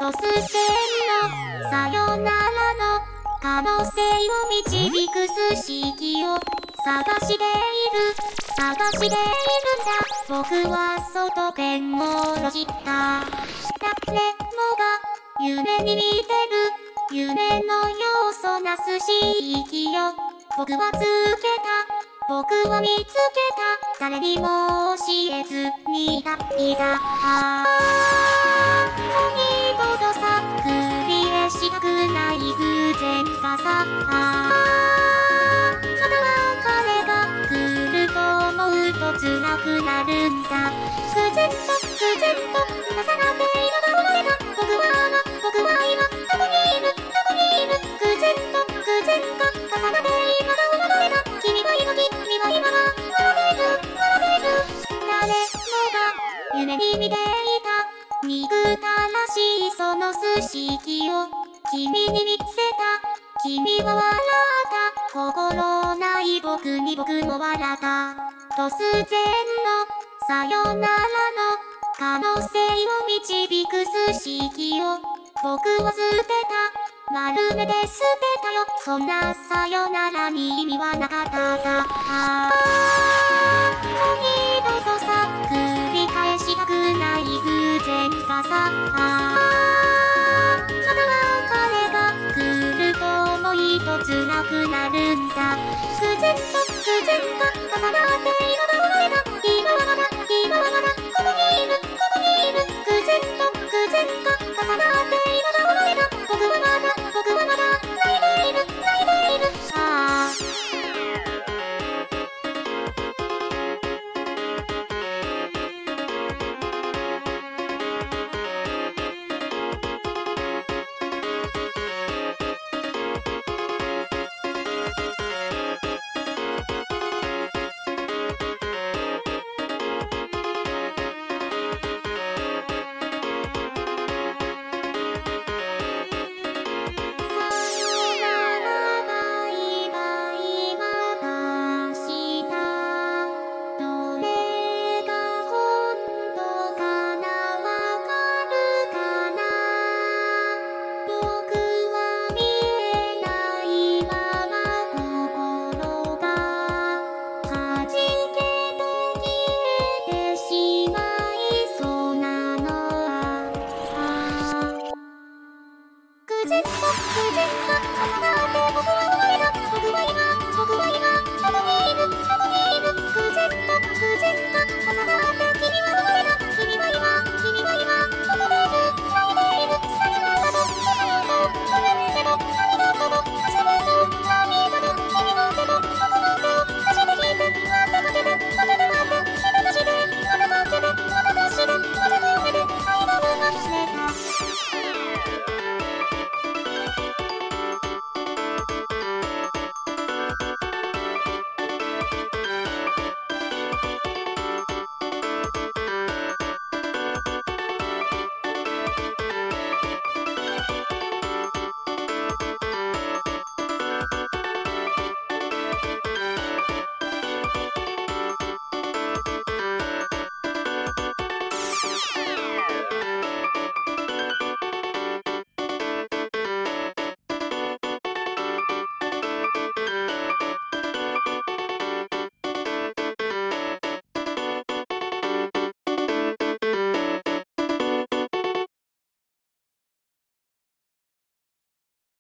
突然のさよならの可能性を導く数式を探しているんだ。僕は外ペンを閉じた。誰もが夢に見てる夢の要素な数式よ。僕は見つけた。誰にも教えずに抱いた。二度とさ繰り返したくない偶然がさ。また別れが来ると思うと辛くなるんだ。偶然と重なって今が生まれた。僕は今どこにいる偶然と重なって今が生まれた。君は今が笑っている。誰もが夢に見ていた憎たらしいその数式を君に見せた。君は笑った。心ない僕も笑った。突然のさよならの可能性を導く数式を僕は捨てた。丸めて捨てたよ。そんなさよならに意味はなかった。